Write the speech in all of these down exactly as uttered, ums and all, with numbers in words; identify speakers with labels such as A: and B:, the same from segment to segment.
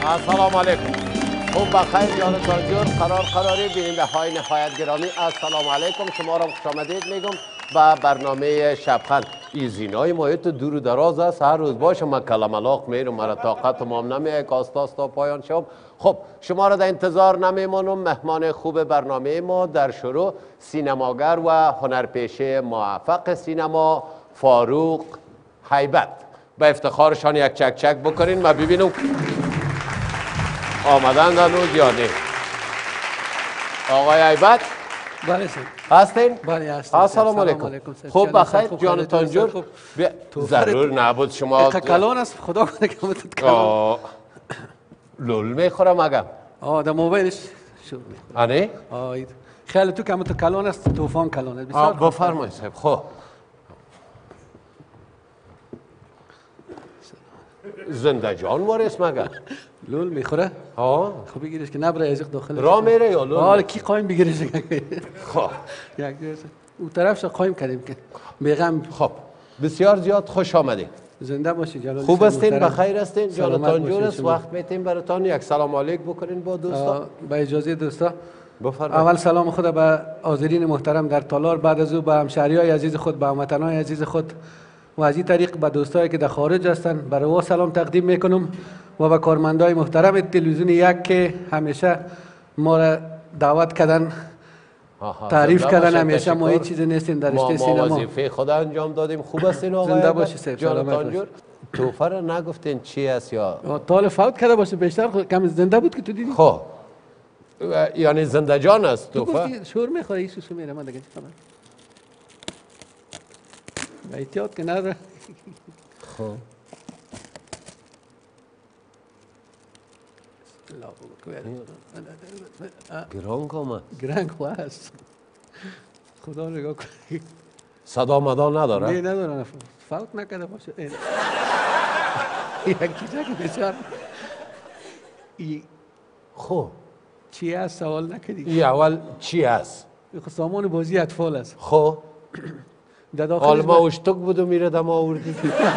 A: السلام علیکم. خوب بخیر جانتان جور قرار قراری بیننده های نهایت گرامی السلام علیکم. شما را خوش آمدید میگم به برنامه شبخند. این زینای مایت دور و دراز است، هر روز باشه من کلملاق میرم، مرا طاقت تمام نمیه که آستاس تا پایان شم. خب شما را در انتظار نمیمانم. مهمان خوب برنامه ما در شروع سینماگر و هنرپیشه موفق سینما فاروق هیبت. به افتخارشان یک چک چک بکنین ما ببینم آمدن در روز یا نه. آقای هیبت
B: بله سر
A: هستین؟
B: بله هستم.
A: السلام علیکم. خوب بخیر جانتان جور؟ ضرور نبود شما
B: کلان است خدا کنه که متت کلان
A: لول میخورم اگم
B: آه در موبایلش شروع میخورم
A: آنه؟
B: آه خیال تو که متت کلان است طوفان کلان است
A: بسیار بفرمایید صاحب. خب زنده جان وارث مگه
B: لول میخوره؟
A: ها
B: خب بگیرش که نبره ازق داخل
A: را میره یا لول؟
B: حالا کی قایم بگیرش؟
A: خب
B: یک اون طرفش قایم کردیم که بیغم.
A: خب بسیار زیاد خوش آمدید.
B: زنده باشی جلال.
A: خوب هستین؟ بخیر هستین؟ جانتان جور است. وقت میتیم براتون یک سلام علیک بکنین با دوستا.
B: با اجازه دوستا
A: بفرمایید.
B: اول سلام خود به حاضرین محترم در تالار، بعد از او به همشهریای عزیز خود، به هموطنان عزیز خود و از این طریق به دوستایی که در خارج هستند برای او سلام تقدیم میکنم و به کارمندای محترم تلویزیون یک که همیشه ما را دعوت کردن، تعریف کردن. همیشه ما هیچ چیزی نیستیم در رشته سینما.
A: ما وظیفه خود انجام دادیم. خوب هستین آقای؟
B: زنده باشی صاحب.
A: جانتان جور. توفه را نگفتین چی است یا
B: طال فوت کرده باشه بیشتر کم زنده بود که تو دیدی؟
A: خب یعنی زنده جان است توفه؟
B: شور میخوره این سوسو میره من دیگه چی خبر. احتیاط که نداره.
A: خب گرانگ آمد.
B: گرانگ هست. خدا نگاه کنه.
A: صدا مدا نداره؟
B: نه نداره. فوت نکرده باشه. یکی که بسیار
A: خب
B: چی هست سوال نکردی؟
A: ای اول چی هست؟
B: سامان بازی اطفال است.
A: خب حال ما اشتک بود و میره دم آوردی.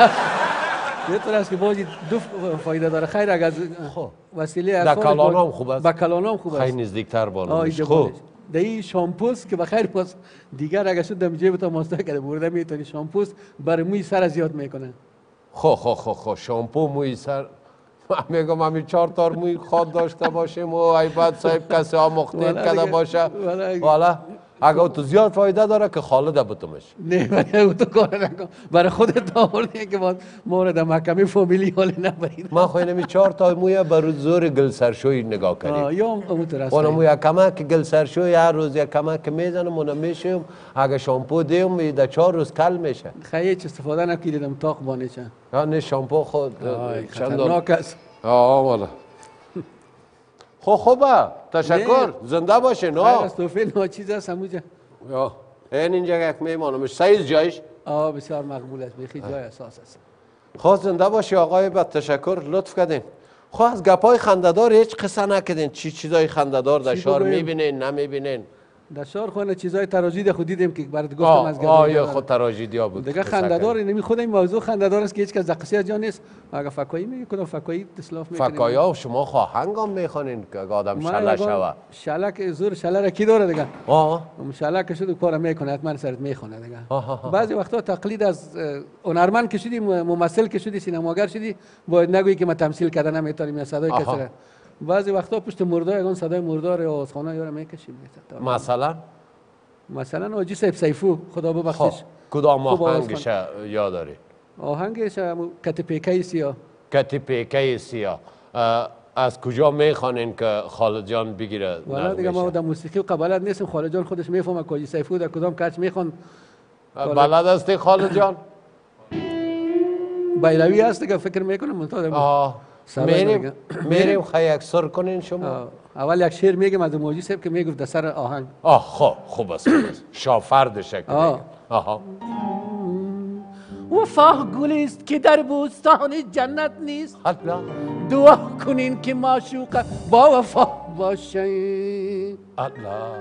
B: یه طور است که بازی دو فایده داره. خیر اگر وسیله
A: در کلانام خوب است.
B: با کلانام خوب است.
A: خیلی نزدیکتر بالا.
B: خب در این شامپوست که بخیر پس دیگر اگر شد دم جیب تا ماستا کرده برده میتونی شامپوست بر موی سر زیاد میکنه. خب
A: خب خب خب شامپو موی سر من میگم همین چهار تار موی خود داشته باشیم و هیبت صاحب کسی ها مختلف کرده باشه. والا اگه تو زیاد فایده داره که خالده بتومش.
B: نه برای تو کار نکن. برای خودت آوردی که باید مورد محکمه فامیلی حال نبرید.
A: من خواهی نمی چهار تا موی بر زور گل سرشوی نگاه کنیم.
B: یا اونطور است.
A: اونم یک کمک گل سرشوی هر روز یک کمک میزنم اونم میشیم. اگه شامپو دیم در چهار روز کل میشه.
B: خیلی چه استفاده نکردم تاق بانیشن.
A: ها نه شامپو خود
B: خطرناک است.
A: آه والا. خب خوبه تشکر زنده باشه نه
B: از توفیل نه چیز است همونجا
A: یا این اینجا یک میمانمش سایز جایش
B: آه بسیار مقبول است بخی جای اساس است.
A: خب زنده باشی آقای با تشکر لطف کردین. خب از گپای خنده‌دار هیچ قصه نکردین چی چیزای خنده‌دار در شهر میبینین نمیبینین؟
B: در شهر خونه چیزای تراژدی خود دیدیم که برات گفتم از گپ
A: آه یا خود تراژدیا بود
B: دیگه خنده‌دار نمی خود این موضوع خنده‌دار است که هیچ کس دقیقاً از جان نیست. اگه فکایی میگه کدام فکایی اسلاف میکنه
A: فکایا شما خواهنگام میخونین که آدم شله شوه
B: شلک زور شله را کی داره دیگه
A: آه
B: شلک شد کار میکنه حتما سرت میخونه دیگه. بعضی وقتا تقلید از هنرمند که شدی ممثل که شدی سینماگر شدی باید نگویی که من تمثیل کردن نمیتونم یا صدای کسره. بعضی وقتا پشت مردار اون صدای مردار و خانه یارو میکشیم.
A: مثلا
B: مثلا آجی صاحب سیفو خدا ببخشش
A: کدام آهنگش یاد داری؟
B: آهنگش کت پیکه سیاه.
A: کت پیکه سیاه از کجا میخوانین که خالد جان بگیره؟
B: والا دیگه ما در موسیقی قبالت نیستیم. خالد جان خودش میفهمه که آجی سیفو در کدام کچ میخوان.
A: بلد هستی خالد جان؟
B: بیروی هست دیگه فکر میکنم منتظر
A: آه میریم میریم خیلی سر کنین شما.
B: اول یک شعر میگم از موجی صاحب که میگفت در سر آهنگ.
A: آه خب خوب است خوب است شافرد شکل. آها
B: وفا گلی است که در بوستان جنت نیست.
A: اطلاع
B: دعا کنین که معشوق با وفا باشه.
A: اطلاع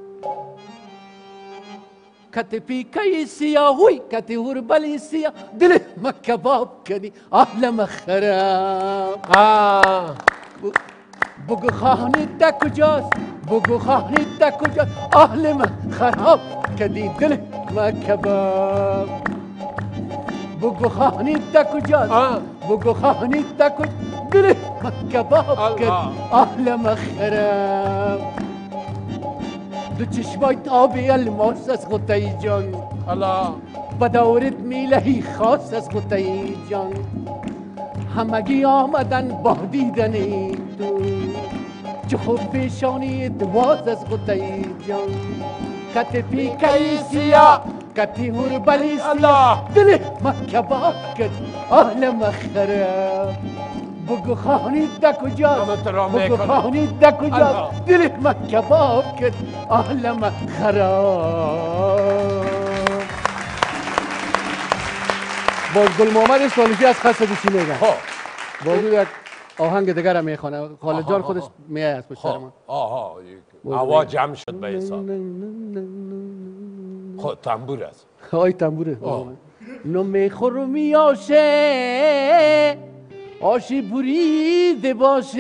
B: کت پیکه سیاهوی کت هربلی سیاه دل ما کباب کردی عالم خراب.
A: آه
B: بگو خانه در کجاست بگو خانه در کجاست اهل من خراب کدی دل ما کباب بگو خانه در کجاست بگو خانه در کجاست دل ما کباب کد اهل من خراب دو چشمای تابی الماس از غطای جان بدورت میلهی خاص از غطای جان همگی آمدن با دیدن تو چه خوب پیشانی دواز از غطای جان کت پیکای سیا کتی هربلی سیا دل ما کباب کد اهل مخرب بگو خانی در کجاست بگو خانی در کجاست دل ما کباب کد اهل مخرب باز گل محمد سالوسی از خسته بشی میگن باز یک آهنگ دیگر هم میخوانه خالد جان خودش میایه از پشت سر ما
C: آها هوا جمع شد به حساب خود تنبور است
B: آی تنبوره نو میخورمی آشه آشی بریده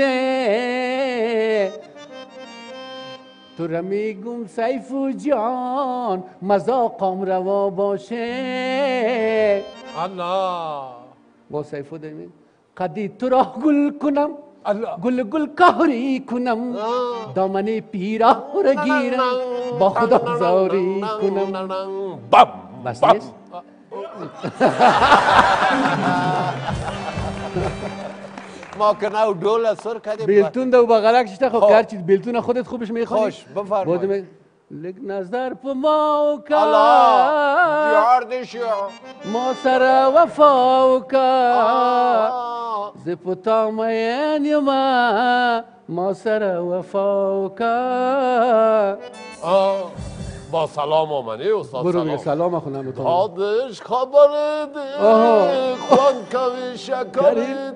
B: باشه تو را میگم سیفو جان مذاقم روا باشه
C: الله
B: با سیفو داریم قدی تو را گل کنم گل گل کاری کنم دامن پیرا را گیرم با خدا زاری کنم بس نیست
A: ما که نو دول سر کردیم
B: بیلتون دو بغلک شده خب هر چیز بیلتون خودت خوبش میخوانی
A: خوش بفرمایید
B: لگ نظر په ما وکا
A: الله جار دې شو
B: ما سره وفا وکا زه په تا مین یما ما سره وفا وکا
C: با سلام آمنی استاد
B: برو
C: سلام
B: بگه سلام خونم تو
C: دادش خبر ده خوان کوي شکر ده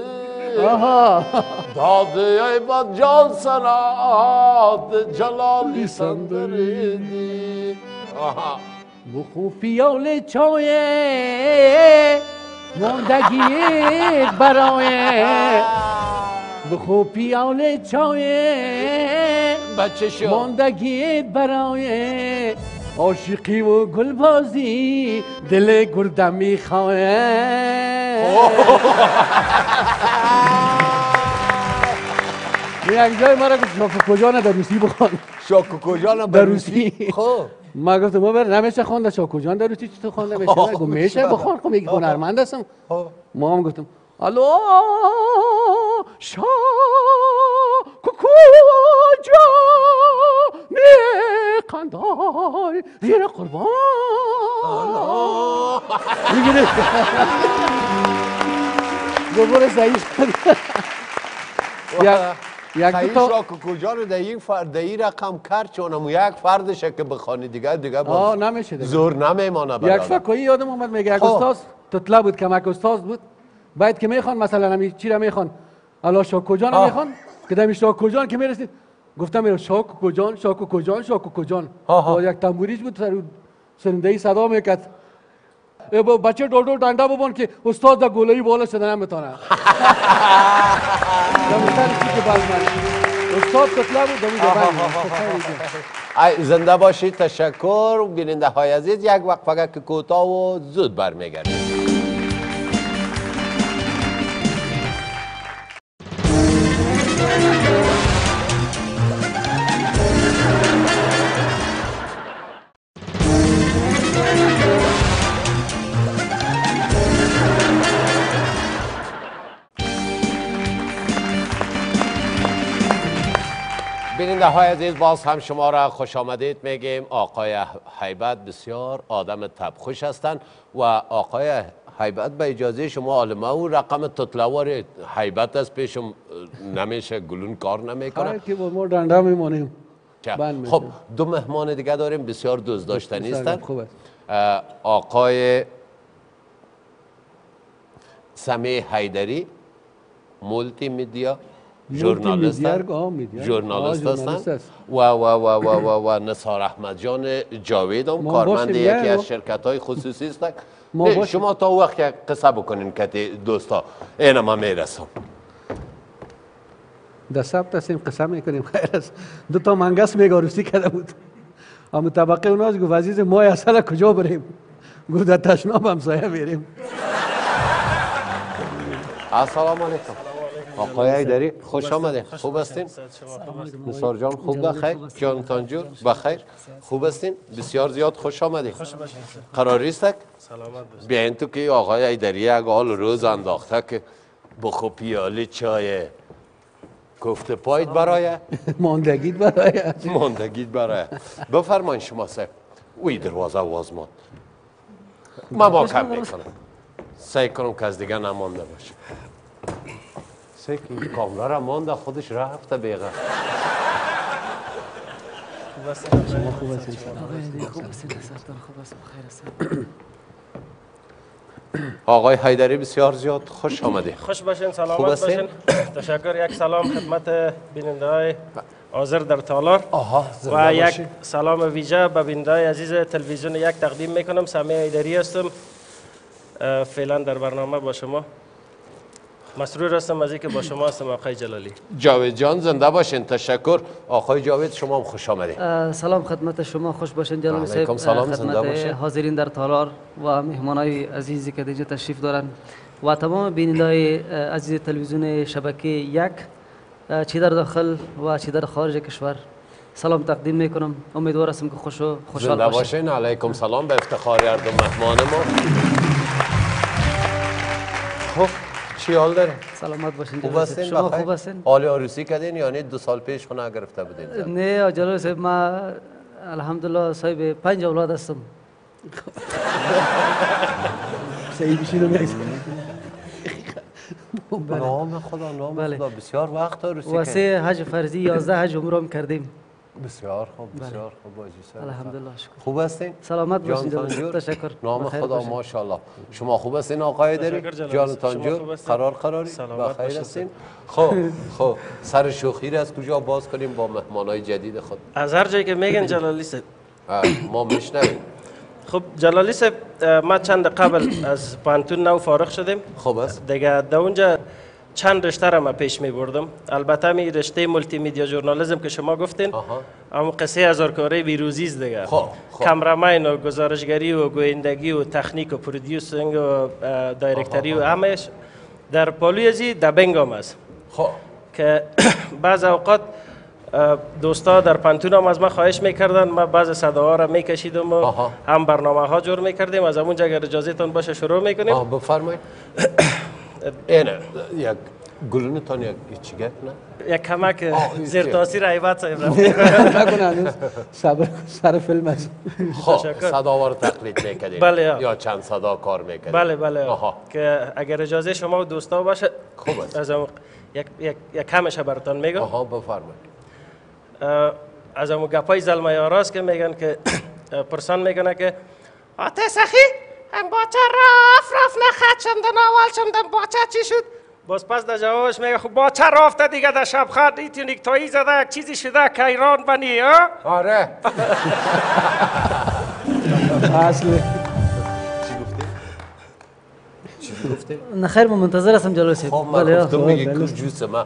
C: داده ای باد جان سرات جلالی سندره دی
B: بخو پیاله چایه ماندگیت برایه بخو پیاله چایه
C: بچه شو
B: ماندگیت برایه عاشقی و گلبازی دل گردم میخواه یک جای ما را که شاکو کجان در روسی بخوان
A: شاکو کجان
B: در روسی
A: خب
B: ما گفتم ما بر نمیشه خونده شاکو جان در روسی چطور خونده میشه گفت میشه بخوان خب یک هنرمند هستم ما هم گفتم الو شاکو کجا میخندای زیر قربان میگیره گفت سعید یک
A: خیلی
B: دو تا
A: شاکو کجا رو در این فرد در این رقم کرد چونم یک فردشه که بخوانی دیگه دیگه
B: آه نمیشه دیگه
A: زور نمیمانه
B: یک
A: برادر
B: فکایی یادم اومد میگه یک استاد تطلا بود کمک استاد بود باید که میخوان مثلا همی چی را میخوان الا شاکو جان میخوان که دمی شاکو جان که میرسید گفتم میرم شاکو جان شاکو جان شاکو جان با یک تنبوریش بود سر سرندهی صدا میکرد بچه دور دور دنده ببون که استاد در گلهی بالا شده نمیتونه استاد تطلا بود دمی
A: زنده باشید تشکر بیننده های عزیز یک وقفه که کوتاه و زود برمیگردیم بیننده های عزیز باز هم شما را خوش آمدید میگیم. آقای هیبت بسیار آدم طبخوش هستند و آقای هیبت به اجازه شما عالمه و رقم تطلوار هیبت است پیشم نمیشه گلون کار نمیکنه
B: خیلی که با ما دنده میمانیم.
A: خب دو مهمان دیگه داریم بسیار دوست داشتنی هستند.
B: خوب است.
A: آقای سمیع حیدری مولتی میدیا ژورنالیست ژورنالیست هستند و و و و و و نثار احمد جان جاوید هم کارمند یکی از شرکت های خصوصی هستند. شما تا وقت یک قصه بکنین که دوستا اینم هم میرسم.
B: در ثبت هستیم قسم میکنیم خیر است. دو تا منگس میگاروسی کرده بود. اما طبقه اوناز گفت عزیز ما اصلا کجا بریم؟ گفت در تشناب همسایه بریم.
A: السلام علیکم. آقای ایدری خوش آمدید. خوب هستین؟ نثار جان خوب بخیر؟ جان تانجور بخیر؟ خوب هستین؟ بسیار زیاد خوش آمدید. قراری است
D: سلامت
A: بیاین تو که آقای ایدری یک حال روز انداخته که بخو پیاله چای گفته پایید برای
B: ماندگیت برای
A: ماندگیت برای بفرمایید شما صاحب. وی دروازه واز ماند. من با کم میکنم سعی کنم که از دیگه نمانده باشه. سعی که کاملا را مانده خودش رفته بیغه.
B: شما خوب هستین؟
A: آقای حیدری بسیار زیاد خوش آمدید.
D: خوش باشین،
A: خوب
D: سلامت
A: هستین؟
D: باشین. تشکر. یک سلام خدمت بیننده های حاضر در تالار
A: آها
D: و یک سلام ویژه به بیننده های عزیز تلویزیون یک تقدیم میکنم. سمیع ایدری هستم، فعلا در برنامه با شما. مسرور هستم از اینکه با شما هستم. آقای جلالی.
A: جاوید جان زنده باشین. تشکر. آقای جاوید شما هم خوش آمدید.
E: سلام خدمت شما، خوش باشین جلالی صاحب.
A: علیکم سلام، زنده
E: خدمت
A: باشین.
E: حاضرین در تالار و مهمانای عزیزی که دیگه تشریف دارن و تمام بیننده‌های عزیز تلویزیون شبکه یک، چی در داخل و چی در خارج کشور، سلام تقدیم میکنم. امیدوار هستم که خوش و خوشحال
A: زنده
E: باشین.
A: باشین. علیکم سلام به افتخار هر دو مهمان ما. خب چی حال داره؟
E: سلامت باشین
A: خوب
E: جلالی صاحب.
A: هستین؟
E: شما
A: بخیر؟
E: خوب هستین؟
A: حال عروسی کردین یعنی دو سال پیش خونه گرفته بودین؟
E: نه جلالی صاحب، ما الحمدلله صاحب پنج اولاد هستم.
B: صحیح بشین و میگه
A: نام خدا نام
E: بله.
A: خدا بسیار وقت عروسی
E: و
A: کردین.
E: سه حج فرضی یازده حج عمره هم کردیم.
A: بسیار خوب بسیار خوب باجی صاحب.
E: الحمدلله شکر.
A: خوب هستین؟
E: سلامت
A: جان
E: باشین جلالی
A: تانجور؟
E: صاحب. تشکر.
A: نام
E: بخیر
A: خدا
E: باشین.
A: ماشاءالله. شما خوب هستین آقای دری؟
D: تشکر جلالی
A: جان
D: صاحب. شما
A: تانجور
D: خوب هستین؟
A: قرار قراری
D: سلامت
A: بخیر
D: باشین.
A: هستین؟ خب خب سر شوخی را از کجا باز کنیم با مهمانای جدید خود؟
D: از هر جایی که میگن جلالی صاحب.
A: آه، ما میشنویم.
D: خب جلالی صاحب، ما چند قبل از پانتون نو فارغ شدیم.
A: خوب است.
D: دیگه در اونجا چند رشته را ما پیش می بردم. البته می رشته مولتی میدیا ژورنالیسم که شما گفتین،
A: آها.
D: اما قصه هزارکاره ویروزیز دیگه.
A: خب، خب.
D: کامرامین و گزارشگری و گویندگی و تکنیک و پرودیوسینگ و اه، دایرکتری و همش در پالوی ازی دبنگ هم است
A: خب
D: که بعض اوقات اه، دوستا در پانتون هم از ما خواهش میکردن، ما بعض صداها را میکشیدم و
A: آها.
D: هم برنامه ها جور میکردیم. از اونجا اگر اجازه تان باشه شروع میکنیم.
A: آه بفرمایید. اینه یک گلونتان یک چی گفت نه؟
D: یک کمک
A: آه، این
D: زیر
A: چیه؟
D: تاثیر عیبت صاحب رفت.
B: نکنه هنوز صبر سر فیلم است.
A: خب
D: تشکر.
A: صداوار تقلید میکردیم.
D: بله، یا.
A: یا چند صدا کار میکردیم.
D: بله بله
A: آها.
D: که اگر اجازه شما و دوستا باشه
A: خوب است.
D: از اون یک یک یک کمش براتون میگم.
A: آها بفرمایید.
D: اه، از اون گپای زلمه یاراست که میگن که اه، پرسان میکنه که آته سخی هم باچه رفت رفت نخد شمدن اول شمدن باچه چی شد؟ باز پس در جوابش میگه خب باچه رفته دیگه در شب خد ایتی نیکتایی زده یک چیزی شده که ایران بنی ها؟
A: آره.
B: اصل
A: چی گفتی؟
E: نه خیر، من منتظر هستم جلالی
A: خب
E: صاحب.
A: من
E: بله،
A: گفتم
E: آه.
A: میگی کل جوس من.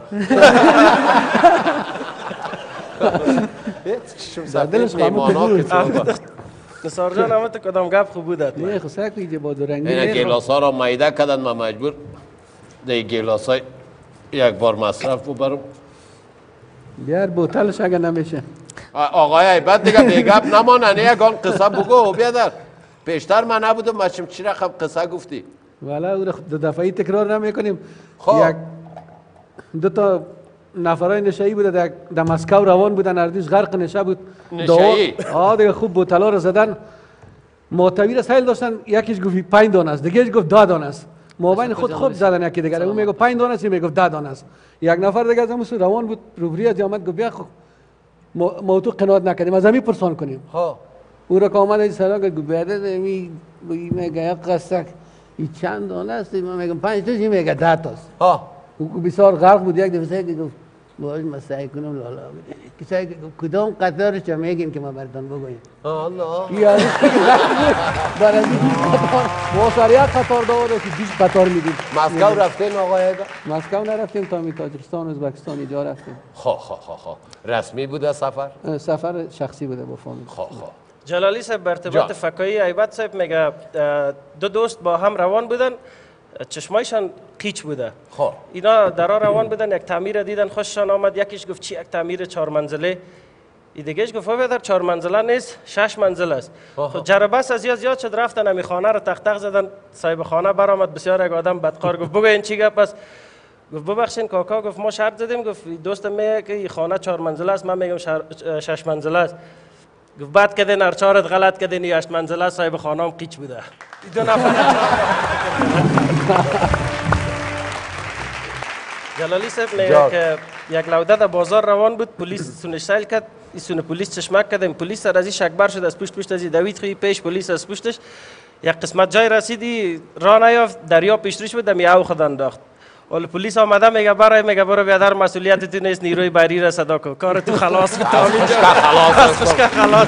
A: چشم
B: دلش
A: سفید
B: قامت
A: میمانا
B: بود.
A: که تو
D: نثار جان همه تو کدام گپ خوب بودت.
B: نه خو ساکی که با دو رنگی
A: اینا گیلاس ها را مایده کردن من مجبور در گیلاس های یک بار مصرف ببرم.
B: بیار بوتلش اگه نمیشه.
A: آ- آقای عیبت دیگه بیگپ نمانه نه یکان قصه بگو بیادر. پیشتر من نبودم مچم چی رقم قصه گفتی؟
B: والا او را دو دفعی تکرار نمیکنیم.
A: خب.
B: یک دو تا نفرای نشایی بوده در در مسکو روان بودن، اردیش غرق نشه بود.
A: نشایی؟
B: دو- آه دیگه خوب بوتلا رو زدن. معتبر سایل داشتن، یکیش گفت پنج دانه است، دیگهش گفت ده دانه است. مابین خود خوب زدن یکی دیگه. اون میگه پنج دانه است، این میگه ده دانه است. یک نفر دیگه از همون سو روان بود، روبروی از آمد گفت بیا خب ما ما تو قناعت نکردیم، از همین پرسان کنیم.
A: ها
B: او را که آمد این سرا که گفت بیاده می میگه یک قصه این چند دانه است؟ من میگم پنج تاش، این میگه ده تاست.
A: ها
B: او بسیار غرق بود. یک دفعه که گفت باید من سعی کنم لالا
F: کسایی که کدام قطارش رو میگین که ما براتون بگویم.
A: الله
B: یعنی برای این قطار ما سر یک قطار داره که بیست قطار میدیم.
A: مسکو رفتین آقای؟
B: مسکو نرفتیم، تا می تاجرستان ازبکستان اینجا رفتیم.
A: خب خب خب خب رسمی بوده سفر؟
B: سفر شخصی بوده با فامیل.
A: خب خب
D: جلالی صاحب ارتباط فکایی ایبت صاحب میگه دو دوست با هم روان بودن، چشمایشان قیچ بوده.
A: خب
D: اینا درا روان بودن، یک تعمیر دیدن خوششان آمد. یکیش گفت چی یک تعمیر چهار منزله، این دیگهش گفت در چهار منزله نیست، شش منزل است. خب جربس از یاد زیاد شد، رفتن امی خانه رو تق تق زدن. صاحب خانه برآمد، بسیار یک آدم بدقار، گفت بگو این چی گپ است؟ گفت ببخشین کاکا، گفت ما شرط زدیم، گفت دوستم میگه که این خانه چهار منزله است، من میگم شش منزله است. گفت بعد کدین هر چهارت غلط کدین، هشت منزله صاحب خانه هم قیچ بوده. دو نفر جلالی صاحب میگه که یک لوده در بازار روان بود، پلیس سونش سیل کرد، ایسون پلیس چشمک کرد، این پلیس سر از این شکبر شد، از پشت پشت از این دوید خوی پیش پلیس از پشتش. یک قسمت جای رسیدی راه نیافت، دریا پیش روش بود، می او خود انداخت. اول پلیس آمده میگه برای میگه برو بیادر مسئولیت تو نیست، نیروی بری را صدا کن، کار تو خلاص بود. خلاص خلاص خلاص.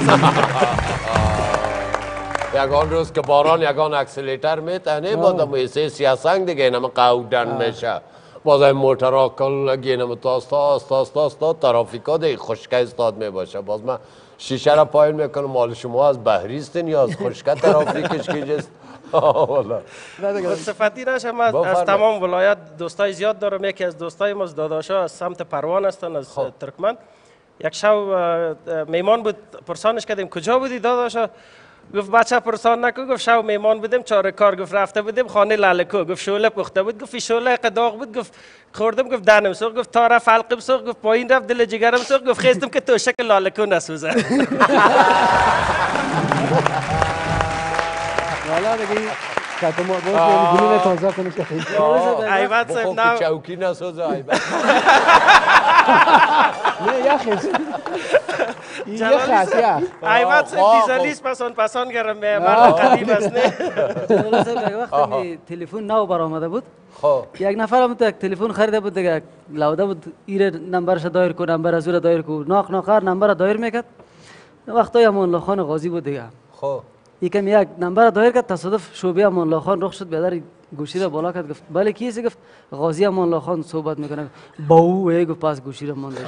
A: یگان روز که باران یگان اکسلیتر میتنه با دمیسه سیاسنگ دیگه اینم قودن میشه. باز این موترها کل گینم تاست تاست تاست تاست تاست ترافیکا دیگه خشکه استاد میباشه. باز من شیشه را پایین میکنم، مال شما از بحریست یا از خشکه ترافیکش که جست. والا
D: صفتی نشم، از تمام ولایت دوستای زیاد دارم. یکی از دوستای ما از داداشا از سمت پروان هستن، از ترکمن. یک شب میمان بود، پرسانش کردیم کجا بودی داداشا؟ گفت بچه پرسان نکن، گفت شب میمان بودیم چاره کار، گفت رفته بودیم خانه لالکو، گفت شعله پخته بود، گفت شعله قداغ بود، گفت خوردم، گفت دهنم سوخت، گفت تا رفت حلقم سوخت، گفت پایین رفت دل جگرم سوخت، گفت خیستم که تو شکل لالکو نسوزه.
B: والا دیگه کاتو ما باز گلوله تازه کنه که
D: ایبت صاحب نه
A: چوکی نسوزه ایبت.
B: نه یخش یه خاصیه
D: ایبت صاحب دیزلیس پسان پسان گرم مرد قدیم است نه.
E: جلالی صاحب یک وقت تلفن نو برآمده بود،
A: خب
E: یک نفر هم یک تلفن خریده بود دیگه، لوده بود ایره نمبرش دایر کو، نمبر از او دایر کو، ناخ ناخر نمبر دایر میکرد. وقتا امان الله خان غازی بود دیگه،
A: خب
E: یکم یک نمبر دایر کرد، تصادف شعبه امان الله خان رخ شد، بیادر گوشی را بالا کرد، گفت بله کیست؟ گفت غازی امان الله خان صحبت میکنه. باو گفت پس گوشی را مونده.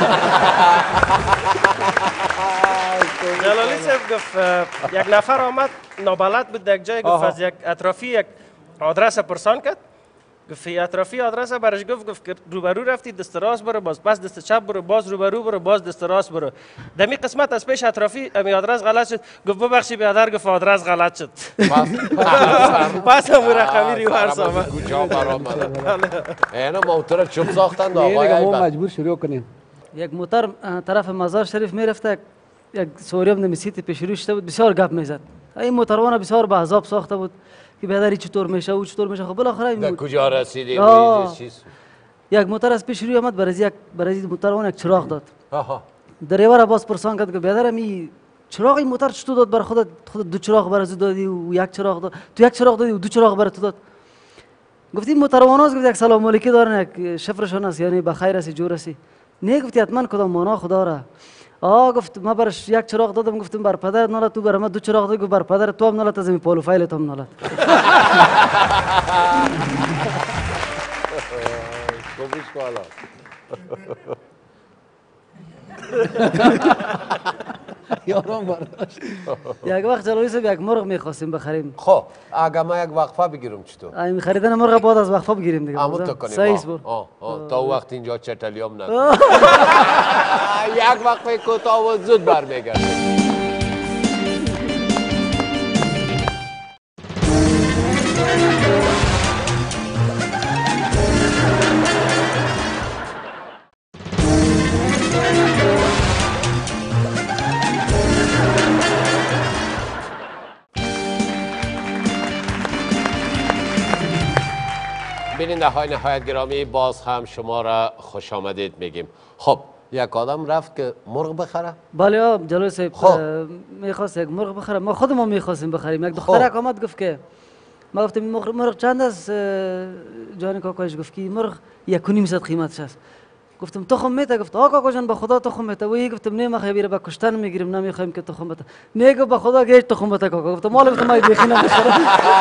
D: جلالی صاحب گفت یک نفر آمد نابلد بود در یک جای، گفت از یک اطرافی یک آدرس پرسان کرد، گفت اطرافی آدرس برش گفت، گفت روبرو رفتی دست راست برو، باز پس دست چپ برو، باز روبرو برو، باز دست راست برو. دمی قسمت از پیش اطرافی امی آدرس غلط شد، گفت ببخشی بیادر، گفت آدرس غلط شد. پس هم رقمی ریورس آمد.
A: کجا برآمد؟ اینا موتور چوب ساختند
B: آقای
A: آقای
B: ما
A: ایبت.
B: مجبور شروع کنیم.
E: یک موتر طرف مزار شریف میرفته، یک سوریام نمیسیت پیش روی شده بود، بسیار گپ میزد. این موتروان بسیار به عذاب ساخته بود که بیادری چطور میشه و چطور میشه. خب بالاخره
A: در کجا رسیدیم؟
E: یک موتر از پیش روی آمد، برای یک برای موتروان یک چراغ داد.
A: آها
E: دریور باز پرسان کرد که بیادر می چراغ این موتر چطور داد؟ بر خودت خودت دو چراغ برای دادی و یک چراغ داد، تو یک چراغ دادی و دو چراغ برای تو داد. گفتیم موترواناست، گفت یک سلام علیکی دارن، یک شفرشون است، یعنی بخیر است جور است. نه گفتی حتما کدام مانا خدا را. آه گفت ما برش یک چراغ دادم، گفتم بر پدر نالت، تو بر ما دو چراغ دادی، گفت بر پدر تو هم نالت، از این پولو فایلت هم نالت.
A: خوبیش بالا.
B: یارم برداشت.
E: یک وقت جلالی صاحب یک مرغ میخواستیم بخریم.
A: خب اگه ما یک وقفه بگیرم چطور؟
E: این خریدن مرغ بعد از وقفه بگیریم دیگه.
A: همون تو کنیم.
E: سایز بر.
A: آه آه تا وقت اینجا چتلیام نکنیم. یک وقفه کوتاه و زود برمیگردیم. بیننده های نهایت گرامی، باز هم شما را خوش آمدید میگیم. خب یک آدم رفت که مرغ بخره؟
E: بله جلوی صاحب
A: خب.
E: میخواست یک مرغ بخره، ما خودمون میخواستیم بخریم. یک دخترک آمد گفت که ما گفتیم مرغ مرغ چند است؟ جان کاکایش گفت که مرغ یک و نیم صد قیمتش است. گفتم تخم میته؟ گفت آقا کاکا جان به خدا تخم میته. وی گفتم نه ما خیبیر به کشتن میگیریم نمیخوایم که تخم بته. نه گفت به خدا که هیچ تخم بته کاکا. گفتم مال گفتم ما بیخی نمیخورم.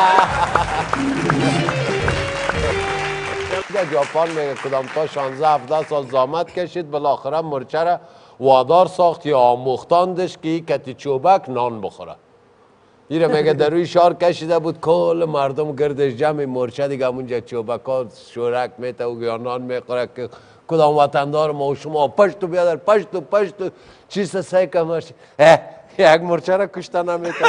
A: در ژاپن میگه کدام تا شانزده هفده سال زحمت کشید بالاخره مرچه را وادار ساخت یا آموختاندش که کتی چوبک نان بخوره. ایره میگه در روی شار کشیده بود کل مردم گردش جمع مرچه دیگه همونجا چوبک ها شورک میته و یا نان میخوره که کدام وطندار ما و شما پشت و بیادر پشت و پشت و چیز سعی کمرش یک مرچه را کشته نمیتونه.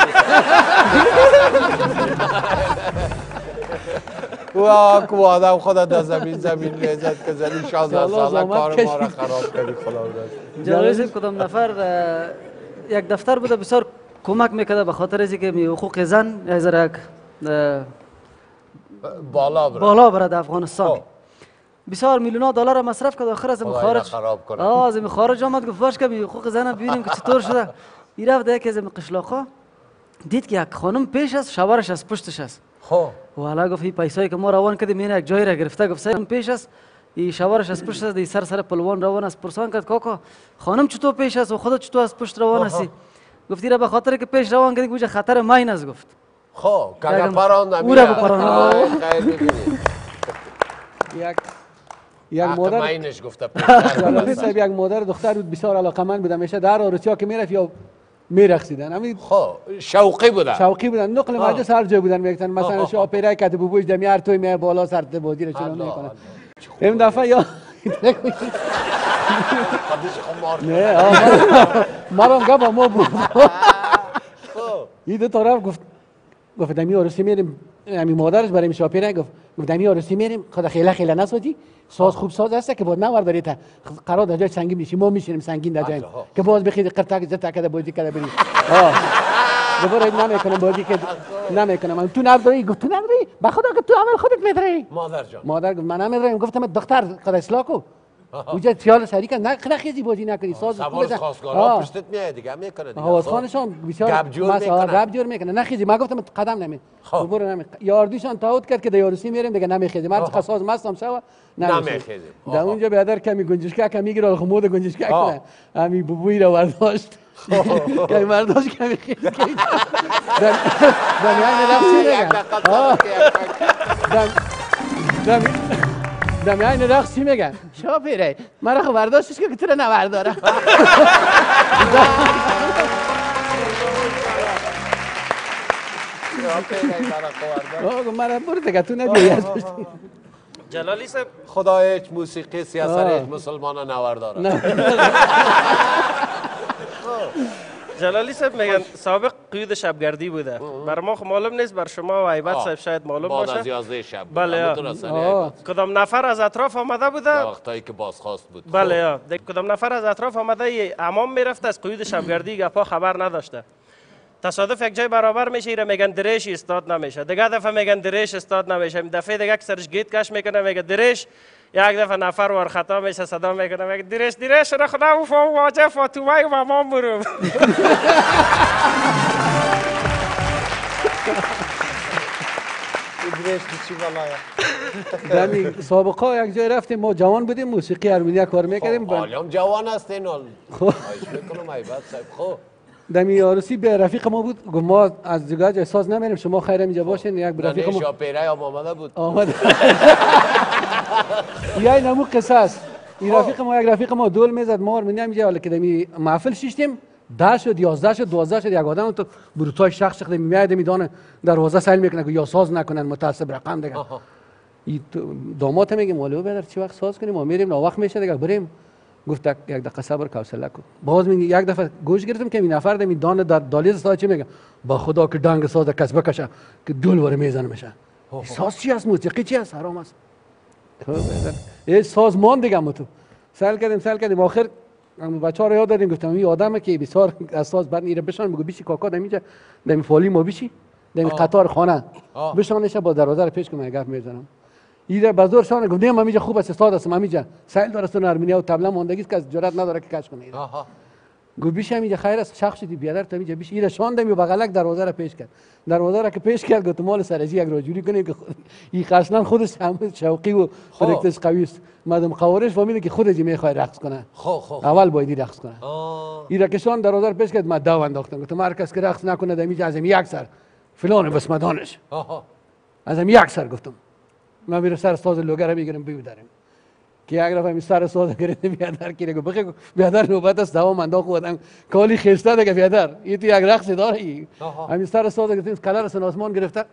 A: واک و آدم خدا در زمین زمین میزد که زنی شانزده ساله کار ما را خراب کردی خدا دست.
E: جلال صاحب کدام نفر یک دفتر بوده بسیار کمک میکرده به خاطر از اینکه حقوق زن یک ذره
A: بالا بره
E: بالا بره در افغانستان. بسیار میلیون دلار مصرف کرد آخر از خارج
A: خراب کنه.
E: آه از خارج آمد گفت باش که حقوق زن ببینیم که چطور شده. این رفت یکی از قشلاقا دید که یک خانم پیش است شوهرش از پشتش است.
A: خب
E: والا گفت این پیسایی که ما روان کردیم این یک جای را گرفته. گفت سر پیش است این شوهرش از پشت است. سر سر پلوان روان است. پرسان کرد کاکا خانم چطور پیش است و خودت چطور از پشت روان هستی؟ گفتی را به خاطر که پیش روان کردی گوشه خطر ماین است. گفت
A: خب کاکا پران
E: او را بپران.
B: یک یک مادر
A: ماینش گفته
B: جلالی صاحب یک مادر دختر بود بسیار علاقمند بود همیشه در آرسیا که میرفت یا میرقصیدن. همین
A: خب شوقی بودن
B: شوقی بودن نقل مجلس هر جای بودن میگفتن مثلا شو اپرای کته بوبوش دمی هر توی می بالا سر بازی رو چلو میکنه. این دفعه یا نه مرام گفت ما بود این دو طرف گفت گفت دمی آرسی میریم. همین مادرش برای میشه اپرای گفت گفت دمی آرسی میریم خدا خیلی خیلی نسوتی ساز خوب ساز هست که بود نوار دارید قرار در جای سنگین میشیم ما میشینیم سنگین در جای که باز بخید قرتاک زتا کده بازی کده بریم آه دوباره نمیکنم بازی که نمیکنم. تو نداری گفت تو نداری به خدا که تو عمل خودت میدری.
A: مادر جان
B: مادر گفت من نمیدرم. گفتم دختر خدا اصلاح کو اونجا خیال سری کن نه خیلی بازی نکنی ساز
A: سوار خواستگارا پشتت میاد دیگه میکنه دیگه
B: آواز خانشان بسیار
A: گپ جور میکنه
B: گپ جور میکنه نه خیلی من گفتم قدم نمی برو نمی یاردیشان تعهد کرد که در یارسی میریم دیگه نمیخیزیم. من ساز مستم شو
A: نمیخیزیم.
B: در اونجا بیادر کمی گنجشکا کمی میگیره خمود گنجشکا کنه همین بوبوی رو برداشت کمی برداشت کمی خیز کرد دمیان رقصی میگن دمیان رقصی میگن شما پیره من رو برداشتش که تو رو نبردارم. من برو دیگه تو نبیاد.
D: جلالی صاحب
A: خدا هیچ موسیقی سیاست هیچ مسلمان نورداره.
D: جلالی صاحب میگن سابق قیود شبگردی بوده. بر ما خب معلوم نیست بر شما و عیبت صاحب شاید معلوم باشه.
A: بعد از یازده شب
D: بله کدام نفر از اطراف آمده بوده؟
A: وقتایی که بازخواست بود.
D: بله یا کدام نفر از اطراف آمده امام میرفته از قیود شبگردی گپا خبر نداشته. تصادف یک جای برابر میشه ایره میگن دریش استاد نمیشه. دیگه دفعه میگن دریش استاد نمیشه. دفعه دیگه که سرش گیت کش میکنه میگه دریش. یک دفعه نفر ور خطا میشه صدا میکنه میگه دریش دریش را خدا و فو واجه فاطمه و امام برو.
A: دریش چی بالایه؟
B: دمی سابقا یک جای رفتیم ما جوان بودیم موسیقی ارمنیا کار میکردیم.
A: حالا جوان هستین حال. خواهش میکنم عیبت صاحب خب
B: دمی عروسی به رفیق ما بود گفت ما از دیگه احساس نمیریم شما خیر اینجا باشین. یک رفیق ما
A: شاپیره هم آمده بود
B: آمد یای نمو قصه است. این رفیق ما یک رفیق ما دول میزد ما ارمنی اینجا ولی که دمی محفل شیشتیم ده شد یازده شد دوازده شد یک آدم تو بروتای شخص شخص میاد میدونه دروازه سیل میکنه که یا ساز نکنن متعصب رقم دیگه. این داماد میگه مولوی بدر چی وقت ساز کنیم ما میریم وقت میشه دیگه بریم. گفت یک دقیقه صبر حوصله کن. باز میگه یک دفعه گوش گرفتم که این نفر دمی دان در دالیز ساز چی میگه با خدا که دنگ ساز کس بکشه که دول وره میزنه میشه. ساز چی است موسیقی چی است حرام است. خب سازمان دیگه ما تو سال کردیم سال کردیم آخر بچه‌ها رو یاد دادیم گفتم این آدمه که بسیار اساس بعد میره بشن بگو بیشی کاکا دمیجا دمی فالی ما بیشی دمی قطار خانه بشانش با دروازه رو پیش کنم گپ میزنم. ایده بازور شانه گفتم من میجا خوب است استاد است من میجا سایل درست ارمنیا و طبله موندگی که جرأت نداره که کش کنه. گفت بیش همینجا خیر است شخص شدی بیادر تا اینجا بیش ایره شاندم و بغلک دروازه را پیش کرد دروازه را که پیش کرد گفت مال سرجی یک راجوری کنیم که این اصلا خودش هم شوقی و پرکتش قوی است مردم خوارج فهمیدن که خودش میخواد رقص کنه
A: خو خو
B: اول باید رقص کنه
A: آه.
B: ایره که شان دروازه را پیش کرد من دو انداختم گفتم هر کس که رقص نکنه دمیج ازم یک سر فلان بسمدانش
A: آها.
B: ازم یک سر گفتم من میرم سر ساز لوگر را میگیرم بیودارم که یک رفت سر ساز گرفته بیادر که بخی بیادر نوبت است دوام انداخت خودم کالی خسته دیگه بیادر این تو یک رقص داره همین سر ساز گرفتیم کلر سن آسمان گرفته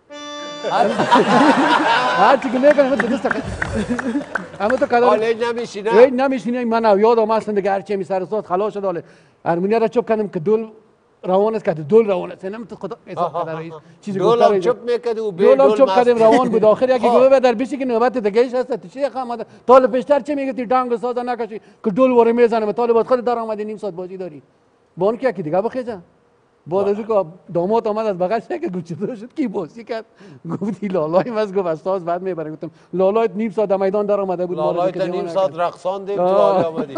B: هر چی که میکنه من دست اما تو کلر
A: حالا نمیشینه
B: ای نمیشینه من یادم هستم دیگه هر چی می سر ساز خلاص شد هارمونیا را چوب کردم که دول روان است که دول روان است نمی‌تونم خدا حساب کنم چیزی
A: دول هم چوب میکرد و به
B: دول چوب کردیم روان بود آخر یکی گفت در بیشی که نوبت دیگه‌اش هست تو چی خامد طالب پیشتر چه میگه تی ډانګ ساز نکشی که دول وره میزنه طالب خود در آمده نیم ساعت بازی داری بون که کی دیگه بخیزه بعد از اینکه داماد آمد از بغل که گفت چطور شد کی بازی کرد گفتی لالای مز گفت استاد بعد میبره گفتم لالای نیم ساعت در میدان در آمده بود
A: لالای تا نیم ساعت رقصان دیم تو حال آمدی